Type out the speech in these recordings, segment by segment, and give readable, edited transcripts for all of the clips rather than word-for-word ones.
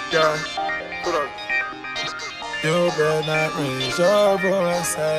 Yeah, put up. You better not raise your voice at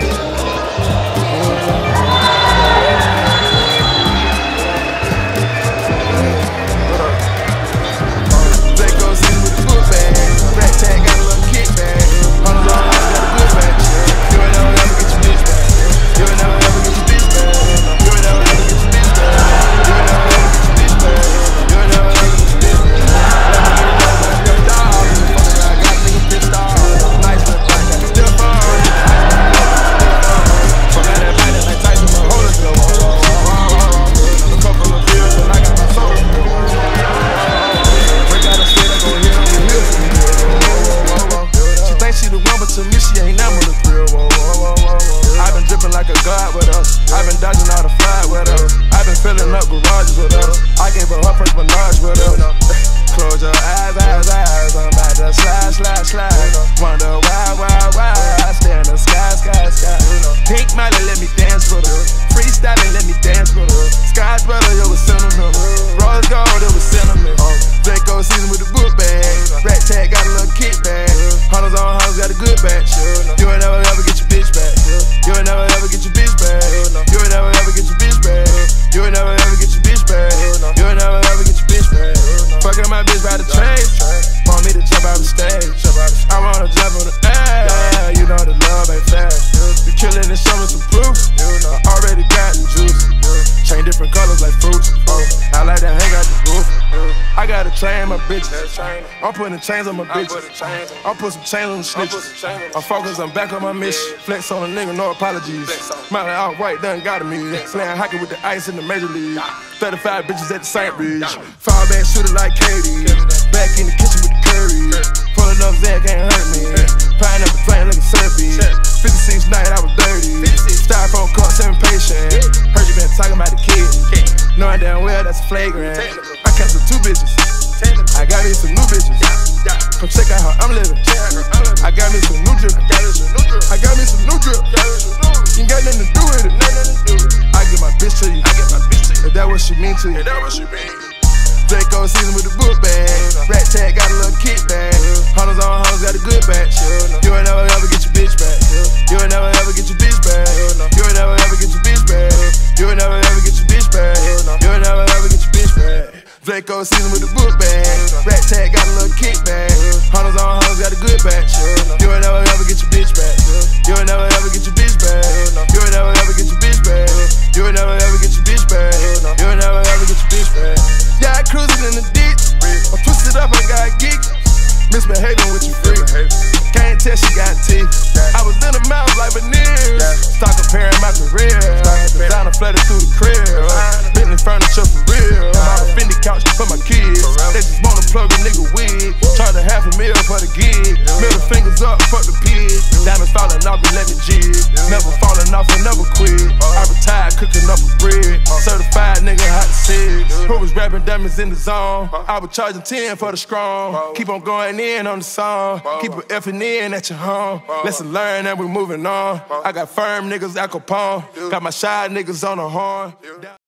Draco season with the book bag. Rat tag got a little kickback. Hunters on house got a good match. You ain't never ever get your bitch back. You ain't never ever get your bitch back. You ain't never ever get your bitch back. You ain't never ever get your bitch back. You ain't never ever get your bitch back. Let me get it up like your dog. Fucking around, got a nigga pissed off. Nice little thing, got the stiff on. Fuck out that bite like Tyson, my holder still on. A couple of pills and I got my soul. She the one, but to me she ain't never the thrill. I've been dripping like a god with her. I've been dodging all the fly with her. I've been filling up garages with her. I gave her first menage with her. Close your eyes, I'm about to slide. Wonder why I stay in the sky. Pink Miley, let me dance with her. Freestyling, let me dance with her. Sky's brother, it was sentimental. Rose gold, it was sentiment. Draco season with the book bag. Rat tag got a little kickback. Hunters on house got a good batch. You ain't never ever get your bitch back. You ain't never ever get your bitch back. You ain't never ever get your bitch back. You ain't never ever get your bitch back. You ain't never ever get your bitch back. Fucking my bitch by the train. Want me to jump out the stage. I wanna jump on the air. You know the love ain't fast. You killing and show me some proof. I already got the juice. Chain different colors like fruits. I like to hang out the roof. I gotta train my bitches. I'm putting chains on my bitches. I'm putting some chains on the snitches. I'm focused, I'm back on my mission. Flex on a nigga, no apologies. Smiley out white, done got me. Playing hockey with the ice in the major league. 35 bitches at the St. Bridge. Fall back shooter like Katie. Back in the kitchen with the curry. Pulling up Zach, can't hurt me. Pineapple drain like a surfy. 56 night, I was dirty. Styrofoam cups, impatient. Heard you been talking about the kid. Knowing damn well that's flagrant. I canceled 2 bitches. I got me some new bitches. Come check out how I'm living. I got me some new drip. I got me some new drip. You ain't got nothing to do with it. I give my bitch to you. If that what she mean to you. Draco season with the book bag. Rat tag got a little kickback. Hunters on house got a good batch. You ain't never ever get your bitch back. You ain't never ever get your bitch back. You ain't never ever get your bitch back. You ain't never ever get your bitch back. You ain't never ever get your bitch back. Draco season with the book bag. Rat tag got a little kickback. Hunters on house got a good batch. You ain't never ever get your bitch back. You ain't never ever get your bitch back. You ain't never ever get your bitch back. You ain't never ever get your bitch back. You ain't never ever get your bitch back. Yeah, I cruising in the ditch. I'm twisted up, I got geek. Misbehaving with your freak. Can't tell she got teeth. I was in the mouth like veneers. Start comparing my career. Designer flooded through the crib. Bentley furniture for real. My Fendi couch for my kids. They just wanna plug a nigga wig. Charge a $500,000 for the gig. Middle fingers up, fuck the pig. Diamonds falling off and let me jig. Never falling off and never quit. I retired cooking up a bread. Certified nigga hot 6. Who was rapping diamonds in the zone? I was charging 10 for the strong. Keep on going in on the song. Keep it effing in at your home. Lesson learned and we moving on. I got firm niggas, Al Capone. Got my shy niggas on the horn.